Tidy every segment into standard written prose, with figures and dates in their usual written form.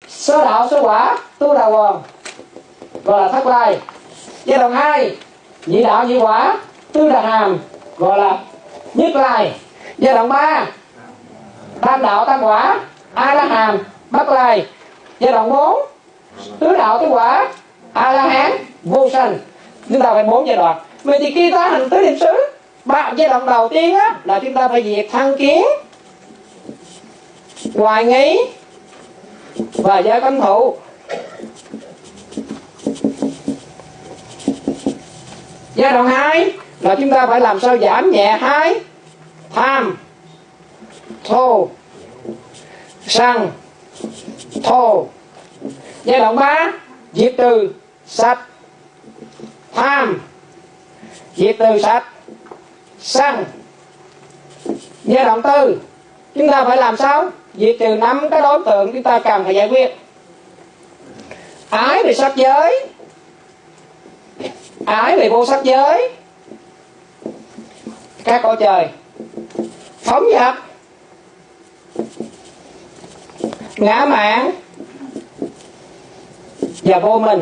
sơ đạo sơ quả tu đà quần gọi là thất lai. Giai đoạn 2 nhị đạo nhị quả tư đà hàm gọi là nhất lai. Giai đoạn 3 tam đạo tam quả a la hàm bất lai. Giai đoạn 4 tứ đạo tứ quả a la hán vô sanh. Chúng ta phải 4 giai đoạn. Vậy thì khi ta hành tứ niệm xứ, giai đoạn đầu tiên á, là chúng ta phải diệt thân kiến, hoài nghi và giới cấm thụ. Giai đoạn 2 là chúng ta phải làm sao giảm nhẹ 2 tham, thô, sân, thô. Giai đoạn 3 diệt trừ sạch tham, diệt trừ sạch sân. Giai đoạn 4 chúng ta phải làm sao diệt trừ 5 cái đối tượng chúng ta cần phải giải quyết. Ái về sắc giới, ái về vô sắc giới, các cõi trời, phóng dật, ngã mạn và vô minh.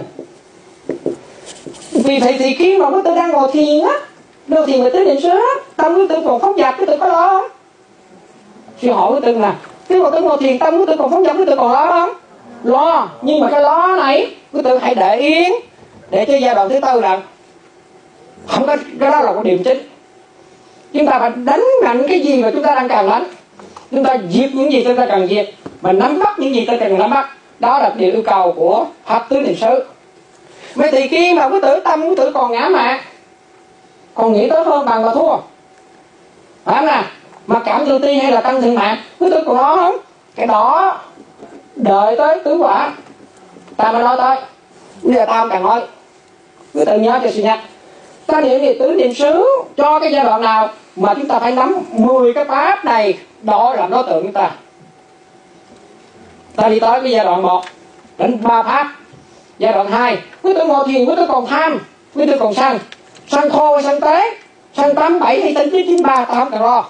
Vì vậy thì khi mà quý tử đang ngồi thiền á, ngồi thiền về tứ niệm xứ á, tâm quý tử còn phóng dật, quý tử có lo không? Suy hỏi quý tử nè, khi mà ngồi thiền tâm quý tử còn phóng dật, quý tử còn lo không? Lo, nhưng mà cái lo này quý tử hãy để yên, để cho giai đoạn thứ tư là không có, cái đó là cái điểm chính. Chúng ta phải đánh mạnh cái gì mà chúng ta đang cần đánh, chúng ta diệt những gì chúng ta cần diệt, và nắm bắt những gì chúng ta cần nắm bắt. Đó là điều yêu cầu của pháp tứ niệm xứ. Vậy thì khi mà quý tử tâm quý tử còn ngã mạn, còn nghĩ tới hơn bằng và thua, phải không nào? Mà cảm tự ti hay là tăng thượng mạng, quý tử còn đó không? Cái đó đợi tới tứ quả ta mới nói tới. Bây giờ ta không cần nói, quý tử nhớ cho suy nhắc. Ta niệm thì tứ niệm xứ cho cái giai đoạn nào mà chúng ta phải nắm 10 cái pháp này, đó là đối tượng chúng ta. Ta đi tới cái giai đoạn 1 đến 3 pháp. Giai đoạn 2 quý tử ngồi thiền, quý tử còn tham, quý tử còn sân, sân thô hay sân tế, sân 8, 7 hay sân 9, 9, 3 ta không cần lo.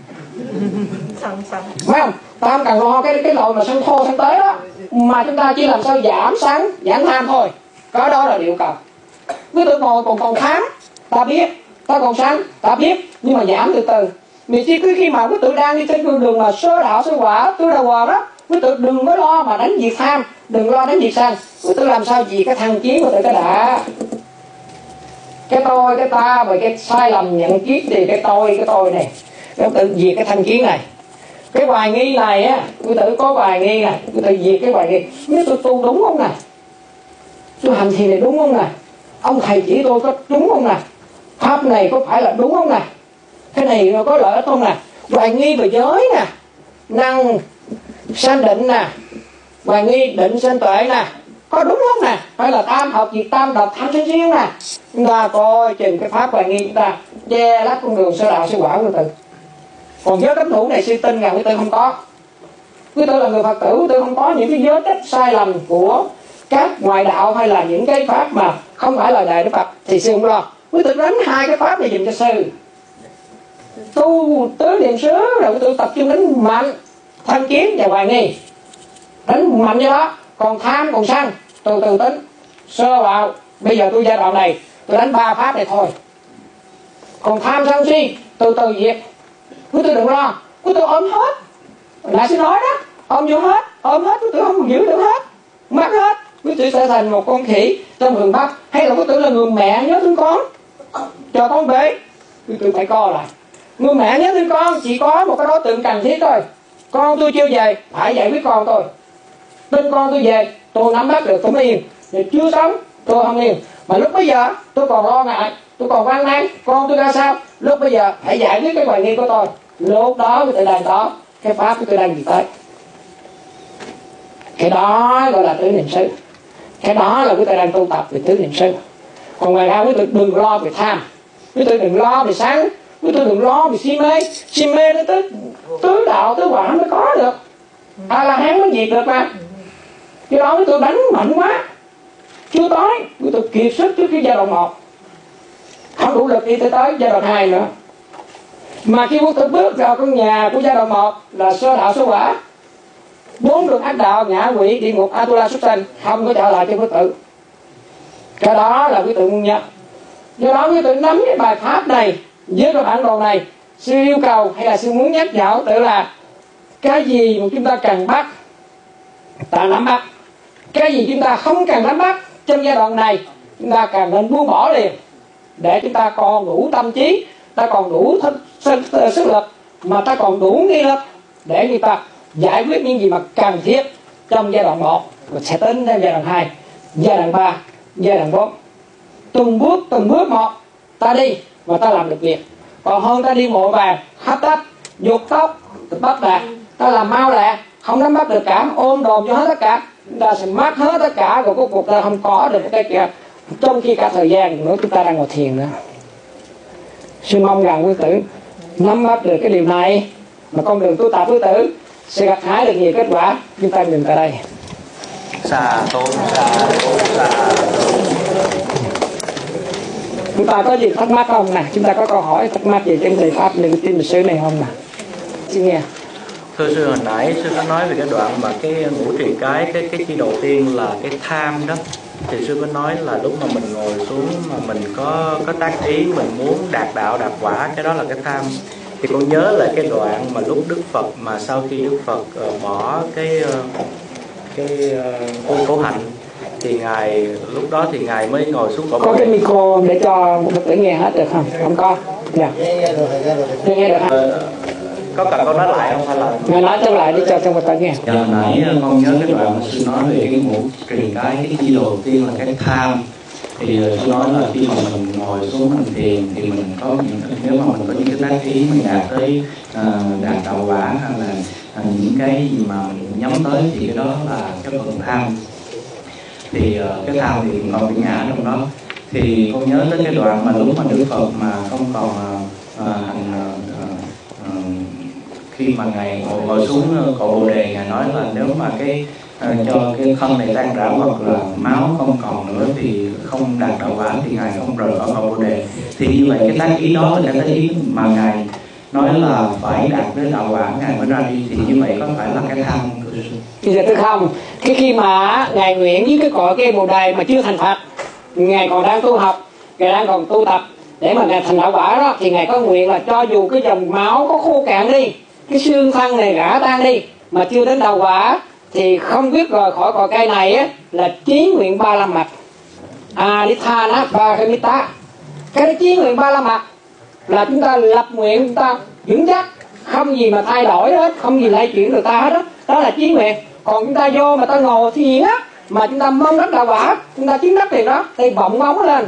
Phải không? Ta không cần lo cái loại mà sân thô sân tế đó, mà chúng ta chỉ làm sao giảm sân, giảm tham thôi. Cái đó là điều cầu. Quý tử ngồi còn tham, ta biết, ta còn sân, ta biết, nhưng mà giảm từ từ. Vì chỉ cứ khi mà quý tử đang đi trên con đường là sơ đạo sơ quả tứ đà quần đó, quý tử đừng có lo mà đánh diệt tham, đừng lo đánh diệt sân. Quý tử làm sao gì cái thằng kiến của tự cái đã, cái tôi, cái ta và cái sai lầm nhận kiết thì cái tôi này, quý tử diệt cái thanh kiến này. Cái hoài nghi này á, quý tử có hoài nghi này, quý tử diệt cái hoài nghi. Nếu tôi tu đúng không nè, tôi hành thiền này đúng không nè, ông thầy chỉ tôi có đúng không nè, pháp này có phải là đúng không nè, cái này có lợi ích không nè. Hoài nghi về giới nè, năng sanh định nè, hoài nghi định sanh tuệ nè, có đúng không nè, phải là tam hợp diệt tam độc tham sân si không nè. Chúng ta coi chừng cái pháp hoài nghi chúng ta che lấp con đường sơ đạo sơ quả của tự. Còn giới cấm thủ này suy tin rằng quý tử không có. Quý tử là người Phật tử, quý tử không có những cái giới cách sai lầm của các ngoại đạo hay là những cái pháp mà không phải là Đại Đức Phật thì sư không lo. Quý tử đánh 2 cái pháp này dùm cho sư. Tu tứ niệm xứ rồi quý tử tập trung đánh mạnh thanh kiến và hoài nghi, đánh mạnh như đó. Còn tham còn sân từ từ tính sơ vào. Bây giờ tôi giai đoạn này tôi đánh 3 pháp này thôi. Còn tham sân si từ từ diệt. Quý tử đừng lo, quý tử ôm hết. Lại xin nói đó, ôm vô hết, ôm hết, quý tử không giữ được hết, mất hết. Quý tử sẽ thành một con khỉ trong vườn bắp. Hay là quý tử là người mẹ nhớ thương con, cho con bế, quý tử phải co lại. Người mẹ nhớ thương con chỉ có một cái đối tượng cần thiết thôi. Con tôi chưa về, phải giải quyết con tôi. Tin con tôi về, tôi nắm bắt được tôi mới yên. Nếu chưa sống, tôi không yên. Mà lúc bây giờ tôi còn lo ngại, tôi còn hoang mang, con tôi ra sao. Lúc bây giờ hãy giải quyết cái hoài nghi của tôi. Lúc đó quý tử đang có cái pháp của tôi đang gì tới. Cái đó gọi là tứ niệm xứ. Cái đó là quý tử đang tu tập về tứ niệm xứ. Còn ngoài ra quý tử đừng lo về tham, quý tử đừng lo về sáng, quý tử đừng lo về si mê. Si mê nó tới tứ đạo tứ quả mới có được, a la hán mới diệt được mà. Cái đó quý tử đánh mạnh quá, chưa tới, quý tử kiệt sức trước cái giai đoạn 1, không đủ lực đi tới giai đoạn 2 nữa. Mà khi quý tử bước vào căn nhà của giai đoạn 1 là sơ đạo sơ quả, 4 đường ác đạo, ngạ quỷ, địa ngục, Atula, súc sanh không có trở lại cho quý tử. Cái đó là quý tử muốn nhớ. Do đó quý tử nắm cái bài pháp này với cái bản đồ này, sư yêu cầu hay là sư muốn nhắc nhở tự là cái gì mà chúng ta cần bắt ta nắm bắt, cái gì chúng ta không cần nắm bắt trong giai đoạn này chúng ta cần nên buông bỏ liền, để chúng ta còn đủ tâm trí, ta còn đủ sức lực, mà ta còn đủ nghị lực để chúng ta giải quyết những gì mà cần thiết trong giai đoạn 1, và sẽ tính đến giai đoạn 2, giai đoạn 3, giai đoạn 4. Từng bước một ta đi và ta làm được việc. Còn hơn ta đi vội vàng, hấp tấp, dục tốc, bắt đạt, ta làm mau lẹ, không nắm bắt được cả, ôm đồm cho hết tất cả, chúng ta sẽ mất hết tất cả, rồi cuối cùng ta không có được cái kìa. Trong khi cả thời gian nữa chúng ta đang ngồi thiền nữa. Xin mong rằng quý tử nắm bắt được cái điều này, mà con đường tu tập quý tử sẽ gặt hái được nhiều kết quả. Chúng ta dừng tại đây. Xà tôn, xà tôn, xà tôn. Chúng ta có gì thắc mắc không nè? Chúng ta có câu hỏi thắc mắc gì trên thầy pháp niệm tin lịch sử này không nè? Xin nghe. Thưa sư, hồi nãy sư có nói về cái đoạn mà cái ngũ trì cái chi đầu tiên là cái tham đó, thì sư có nói là lúc mà mình ngồi xuống mà mình có tác ý mình muốn đạt đạo đạt quả, cái đó là cái tham. Thì con nhớ lại cái đoạn mà lúc Đức Phật mà sau khi Đức Phật bỏ cái khổ hạnh, thì ngài lúc đó thì ngài mới ngồi xuống cỏ. Có cái micro để cho Phật tử nghe hết được không? Không có. Dạ. Nghe được không? Có cần con nói lại không hay là? Ngài nói trở lại để cho Phật tử nghe. Giờ nãy con nhớ cái đoạn mà sư nói về cái ngũ trì cái chi đầu tiên là cái tham. Thì sư nói là khi mà mình ngồi xuống mình thiền thì mình có những, nếu mà mình có những cái tác ý mình đạt tới đạt đạo quả hay là những cái gì mà mình nhắm tới thì cái đó là cái phần tham. Thì cái tham thì còn bị ngã trong đó. Thì con nhớ tới cái đoạn mà lúc mà Đức Phật mà không còn khi mà ngài ngồi xuống cội Bồ Đề, ngài nói là nếu mà cho cái thân này tan rã hoặc là máu không còn nữa thì không đạt đạo quả, thì ngài không rời khỏi cội Bồ Đề. Thì như vậy cái tác ý đó là cái tác ý mà ngài nói là phải đạt đến đạo quả ngài mới ra đi, thì như vậy có phải là cái tham không? Thì giờ tôi không, cái khi mà ngài nguyện với cái cội cây Bồ Đề mà chưa thành Phật, ngài còn đang tu học, ngài đang còn tu tập để mà ngài thành đạo quả đó, thì ngài có nguyện là cho dù cái dòng máu có khô cạn đi, cái xương thân này rã tan đi mà chưa đến đạo quả, thì không biết rời khỏi cội cây này á, là chí nguyện 35 mặt. Adithana Paramita. Cái chí nguyện 35 mặt là chúng ta lập nguyện, chúng ta vững chắc, không gì mà thay đổi hết, không gì lay chuyển được ta hết đó. Đó là chí nguyện. Còn chúng ta vô mà ta ngồi thiền á, mà chúng ta mong đắc đạo quả, chúng ta chiến đắc tiền đó, thì bọng bóng lên,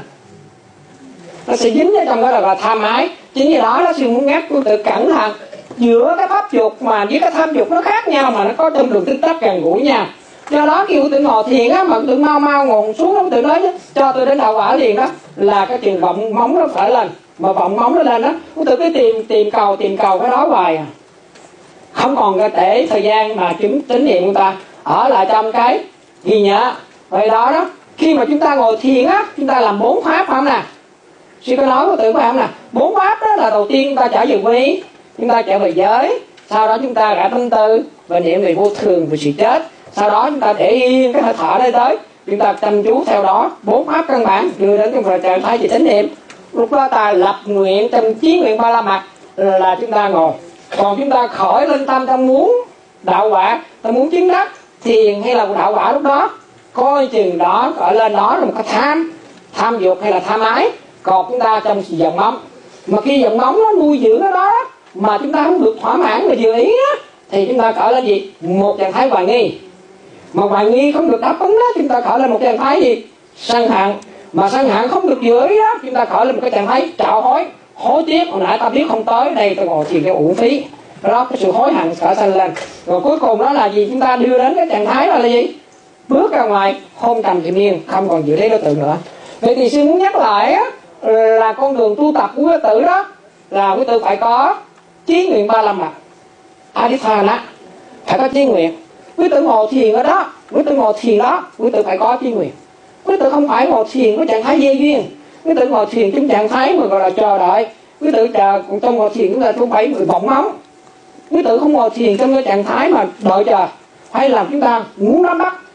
nó sẽ dính ở trong đó là tham ái. Chính vì đó nó sư muốn nhắc tôi tự cẩn thận, giữa cái pháp dục mà với cái tham dục nó khác nhau, mà nó có trong đường tích tắc gần gũi nhau. Do đó khi tôi ngồi thiền á, mà tôi mau ngồi xuống đó, tôi nói chứ cho tôi đến đạo quả liền đó, là cái chuyện vọng móng nó phải lên. Mà vọng móng nó lên đó, tôi cứ tìm cầu cái đó hoài à. Không còn cái để thời gian mà chứng tín niệm của ta ở lại trong cái ghi nhớ. Vậy đó đó, khi mà chúng ta ngồi thiền á, chúng ta làm 4 pháp phải không nè? Sư có nói của tự phải không nè? 4 pháp đó là đầu tiên chúng ta trở về quy, chúng ta trở về giới, sau đó chúng ta rã tâm tư và niệm về vô thường về sự chết, sau đó chúng ta để yên cái hơi thở đây tới, chúng ta chăm chú theo đó 4 pháp căn bản đưa đến trong trạng thái về chánh niệm. Lúc đó ta lập nguyện trong chí nguyện 35 mặt là chúng ta ngồi. Còn chúng ta khỏi lên tâm ta muốn đạo quả, ta muốn chứng đắc thiền hay là đạo quả, lúc đó coi chừng đó gọi lên đó là một cái tham dục hay là tham ái. Còn chúng ta trong dòng móng, mà khi dòng móng nó nuôi dưỡng cái đó mà chúng ta không được thỏa mãn và vừa ý á, thì chúng ta khởi lên gì? Một trạng thái hoài nghi. Mà hoài nghi không được đáp ứng đó, chúng ta khởi lên một trạng thái gì? Sân hận. Mà sân hận không được vừa ý đó, chúng ta khởi lên một cái trạng thái trạo hối tiếc. Hồi nãy ta biết không tới đây, tôi ngồi thiền cái uổng phí. Đó, cái sự hối hận khởi sanh lên. Rồi cuối cùng đó là gì? Chúng ta đưa đến cái trạng thái là gì? Bước ra ngoài hôn trầm thiện nhiên, không còn giữ lấy đối tượng nữa. Vậy thì sư muốn nhắc lại á, là con đường tu tập của quý tử đó là quý tử phải có chí nguyện 35 mặt. Adithana, phải có chí nguyện. Quý tử ngồi thiền ở đó, quý tử ngồi thiền đó, quý tử phải có chí nguyện. Quý tử không phải ngồi thiền với trạng thái dê duyên, quý tử ngồi thiền trong trạng thái mà gọi là chờ đợi. Quý tử chờ, còn trong ngồi thiền chúng ta không phải người bọng móng. Quý tử không ngồi thiền trong cái trạng thái mà đợi chờ, hay là chúng ta muốn nắm bắt